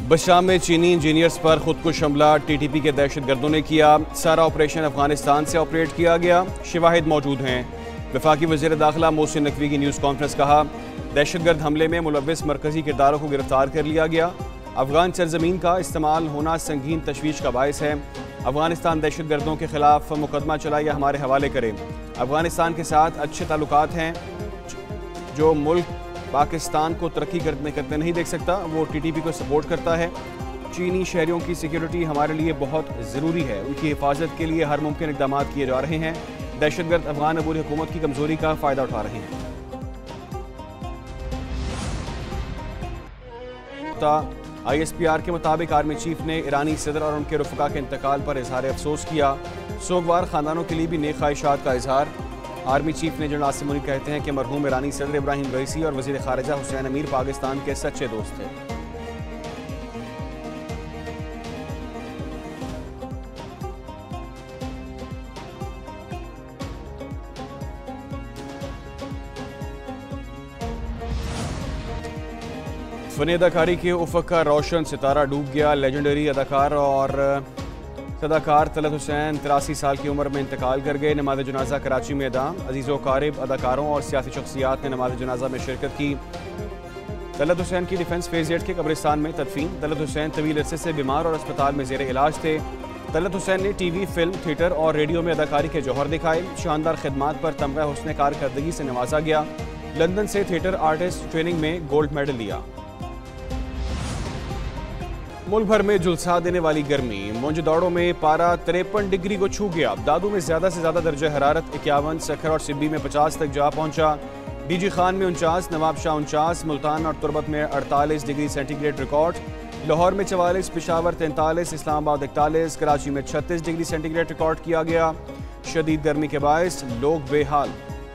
बशाम में चीनी इंजीनियर्स पर खुदकुश हमला टीटीपी के दहशतगर्दों ने किया। सारा ऑपरेशन अफगानिस्तान से ऑपरेट किया गया। शवाहिद मौजूद हैं। वफाकी वज़ीर दाखिला मोहसिन नकवी की न्यूज़ कॉन्फ्रेंस। कहा, दहशतगर्द हमले में मुलव्विस मरकजी किरदारों को गिरफ्तार कर लिया गया। अफगान सरजमीन का इस्तेमाल होना संगीन तशवीश का बायस है। अफगानिस्तान दहशतगर्दों के खिलाफ मुकदमा चला या हमारे हवाले करे। अफगानिस्तान के साथ अच्छे ताल्लुकात हैं। जो मुल्क पाकिस्तान को तरक्की करते नहीं देख सकता, वो टीटीपी को सपोर्ट करता है। चीनी शहरियों की सिक्योरिटी हमारे लिए बहुत ज़रूरी है। उनकी हिफाजत के लिए हर मुमकिन इक़दाम किए जा रहे हैं। दहशतगर्द अफगान अबूरी हुकूमत की कमज़ोरी का फ़ायदा उठा रहे हैं। ISPR के मुताबिक आर्मी चीफ ने ईरानी सदर और उनके रफ़का के इंतकाल पर इजहार अफसोस किया। सोगवार ख़ानदानों के लिए भी नेक ख्वाहिशात का इजहार। आर्मी चीफ ने जनरल आसिम मुनीर कहते हैं कि मरहूम ईरानी सदर इब्राहिम रईसी और वज़ीर ख़ारिजा हुसैन अमीर पाकिस्तान के सच्चे दोस्त थे। फ़नी अदाकारी के उफ़क़ का रोशन सितारा डूब गया। लेजेंडरी अदाकार और सदाकार तलत हुसैन 83 साल की उम्र में इंतकाल कर गए। नमाज जनाजा कराची में अदा। अजीज़ो क़ारिब अदाकारों और सियासी शख्सियात ने नमाज जनाजा में शिरकत की। तलत हुसैन की डिफेंस फेज़ 8 के कब्रिस्तान में तदफीन। तलत हुसैन तवील अरसे से बीमार और अस्पताल में ज़ेर इलाज थे। तलत हुसैन ने टीवी, फिल्म, थिएटर और रेडियो में अदाकारी के जौहर दिखाए। शानदार खिदमात पर तमगा हुस्न कारकर्दगी से नवाजा गया। लंदन से थिएटर आर्टिस्ट ट्रेनिंग में गोल्ड मेडल लिया। मुल्क भर में झुलसा देने वाली गर्मी। मोंजदाड़ो में पारा 53 डिग्री को छू गया। दादू में ज़्यादा से ज़्यादा दर्जा हरारत 51, सखर और सिब्बी में 50 तक जा पहुंचा। डीजी खान में 49, नवाब शाह 49, मुल्तान और तुरबत में 48 डिग्री सेंटीग्रेड रिकॉर्ड। लाहौर में 44, पेशावर 43, इस्लामाबाद 41, कराची में 36 डिग्री सेंटीग्रेड रिकॉर्ड किया गया। शदीद गर्मी के बायस लोग बेहाल।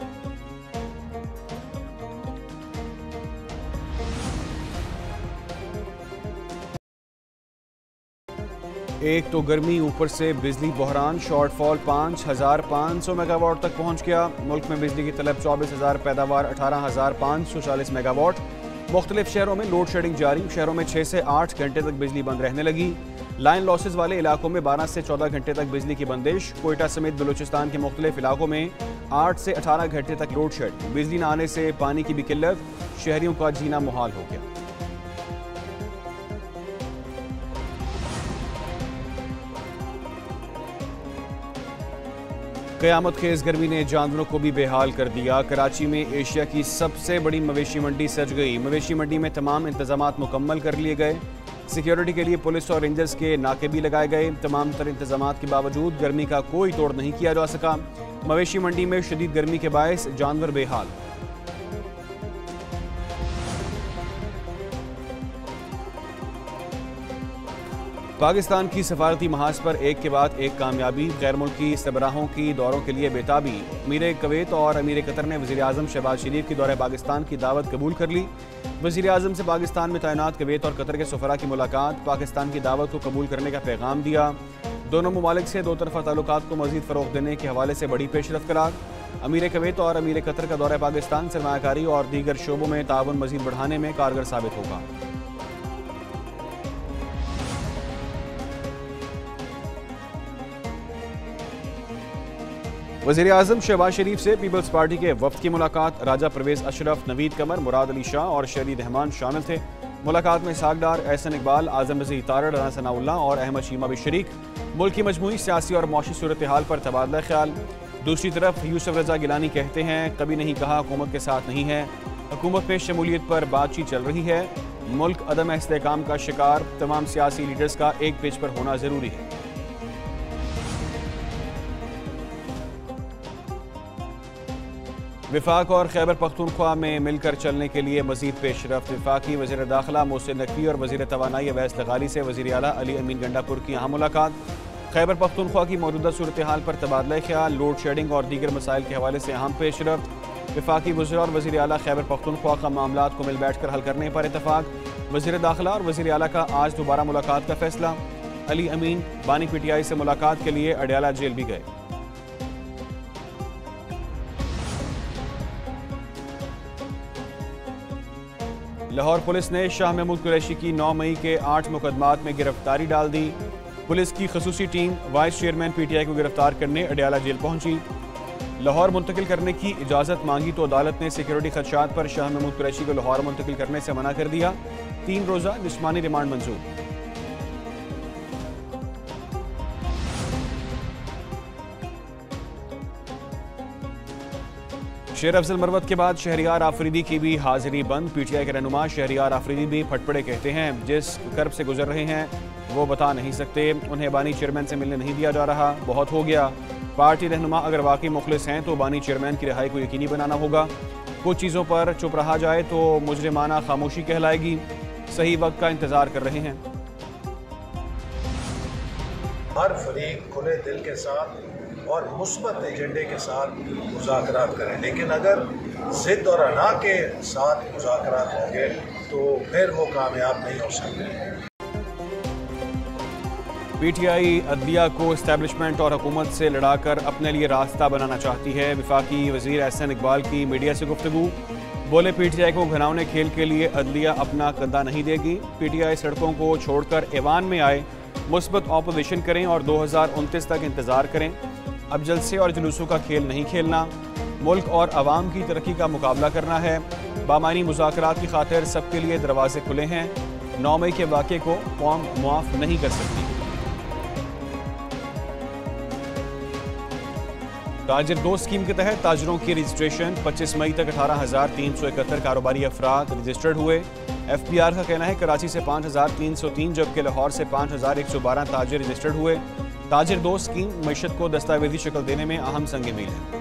एक तो गर्मी, ऊपर से बिजली बहरान। शॉर्टफॉल 5500 मेगावाट तक पहुंच गया। मुल्क में बिजली की तलब 24,000, पैदावार 18,540 मेगावाट। मुख्तलिफ शहरों में लोड शेडिंग जारी। शहरों में 6 से 8 घंटे तक बिजली बंद रहने लगी। लाइन लॉसेज वाले इलाकों में 12 से 14 घंटे तक बिजली की बंदिश। कोयटा समेत बलूचिस्तान के मुख्तलिफ इलाकों में 8 से 18 घंटे तक लोड शेड। बिजली न आने से पानी की भी किल्लत। शहरियों का जीना मुहाल हो गया। क़यामत खेज़ गर्मी ने जानवरों को भी बेहाल कर दिया। कराची में एशिया की सबसे बड़ी मवेशी मंडी सज गई। मवेशी मंडी में तमाम इंतजामात मुकम्मल कर लिए गए। सिक्योरिटी के लिए पुलिस और रेंजर्स के नाके भी लगाए गए। तमाम तर इंतजामात के बावजूद गर्मी का कोई तोड़ नहीं किया जा सका। मवेशी मंडी में शदीद गर्मी के बायस जानवर बेहाल। पाकिस्तान की सफारती महाज पर एक के बाद एक कामयाबी। गैर मुल्की सरबराहों की दौरों के लिए बेताबी। अमीर कुवैत और अमीर कतर ने वज़ीर आज़म शहबाज शरीफ की दौरे पाकिस्तान की दावत कबूल कर ली। वज़ीर आज़म से पाकिस्तान में तैनात कुवैत और कतर के सफरा की मुलाकात। पाकिस्तान की दावत को कबूल करने का पैगाम दिया। दोनों ममालिक से दो तरफ़ा ताल्लुकात को मज़ीद फ़रोग़ देने के हवाले से बड़ी पेशरफ़ करार। अमीर कुवैत और अमीर कतर का दौरा पाकिस्तान सरमायाकारी और दीगर शोबों में ताउन मज़ीद बढ़ाने में कारगर साबित होगा। वज़ीर आज़म शहबाज शरीफ से पीपल्स पार्टी के वफ़द की मुलाकात। राजा परवेज़ अशरफ, नवीद कमर, मुराद अली शाह और शरीद रहमान शामिल थे। मुलाकात में इसहाक डार, एहसन इकबाल, आज़म रज़ी तारड़, राना सनाउल्लाह और अहमद शीमा भी शरीक। मुल्क की मजमूई सियासी और मौशी सूरत हाल पर तबादला ख्याल। दूसरी तरफ यूसुफ रज़ा गिलानी कहते हैं, कभी नहीं कहा हुकूमत के साथ नहीं है। हुकूमत में शमूलियत पर बातचीत चल रही है। मुल्क अदम इस्तेहकाम का शिकार। तमाम सियासी लीडर्स का एक पेज पर होना ज़रूरी है। विफाक और खैबर पख्तूनख्वा में मिलकर चलने के लिए मजीद पेशरफ्त। विफाकी वज़ीर दाखिला मोहसिन नकवी और वज़ीर तवानाई अवैस लगाली से वज़ीर आला अली अमीन गंडापुर की अहम मुलाकात। खैबर पख्तूनख्वा की मौजूदा सूरत हाल पर तबादला ख्याल। लोड शेडिंग और दीगर मसाइल के हवाले से अहम पेशरफ्त। विफाकी वज़ीर और वज़ीर आला खैबर पख्तूनख्वा का मामलात को मिल बैठ कर हल करने पर इतफाक़। वज़ीर दाखिला और वज़ीर आला का आज दोबारा मुलाकात का फैसला। अली अमीन बानी PTI से मुलाकात के लिए अडयाला जेल भी गए। लाहौर पुलिस ने शाह महमूद कुरैशी की 9 मई के 8 मुकदमात में गिरफ्तारी डाल दी। पुलिस की खसूसी टीम वाइस चेयरमैन PTI को गिरफ्तार करने अडयाला जेल पहुंची। लाहौर मुंतकिल करने की इजाज़त मांगी तो अदालत ने सिक्योरिटी खदशात पर शाह महमूद कुरैशी को लाहौर मुंतकिल करने से मना कर दिया। 3 रोज़ा जिस्मानी रिमांड मंजूर। शेर अफजल मरवत के बाद शहरियार आफरीदी की भी हाजिरी बंद। PTI के रहनुमा शहरियार आफरीदी भी फटपड़े कहते हैं, जिस कर्ब से गुजर रहे हैं वो बता नहीं सकते। उन्हें बानी चेयरमैन से मिलने नहीं दिया जा रहा, बहुत हो गया। पार्टी रहनुमा अगर वाकई मुखलिस हैं तो बानी चेयरमैन की रिहाई को यकीनी बनाना होगा। कुछ चीज़ों पर चुप रहा जाए तो मुजरिमाना खामोशी कहलाएगी। सही वक्त का इंतज़ार कर रहे हैं। हर फरीक खुले दिल के साथ और मुस्बत एजेंडे के साथ मुज़ाकरात करें, लेकिन अगर ज़िद और अना के साथ मुज़ाकरात होंगे तो फिर वो कामयाब नहीं हो सकते। PTI अदलिया को इस्टेब्लिशमेंट और हुकूमत से लड़ाकर अपने लिए रास्ता बनाना चाहती है। वफाकी वज़ीर एहसन इकबाल की मीडिया से गुफ्तगू। बोले PTI को घिनौने खेल के लिए अदलिया अपना कंधा नहीं देगी। PTI सड़कों को छोड़कर ऐवान में आए, मुस्बत ऑपोजिशन करें और 2029 तक इंतज़ार करें। अब जलसे और जुलूसों का खेल नहीं खेलना, मुल्क और अवाम की तरक्की का मुकाबला करना है। बामानी मुज़ाकरात की खातिर सबके लिए दरवाजे खुले हैं। 9 मई के वाक़े को कौम मुआफ़ नहीं कर सकती। ताजिर दोस्त स्कीम के तहत ताजरों की रजिस्ट्रेशन 25 मई तक 18,371 कारोबारी अफराद रजिस्टर्ड हुए। FBR का कहना है कराची से 5,303 जबकि लाहौर से 5,112 ताजिर रजिस्टर्ड हुए। ताजिर दोस्त स्कीम मईशत को दस्तावेजी शक्ल देने में अहम संग मील है।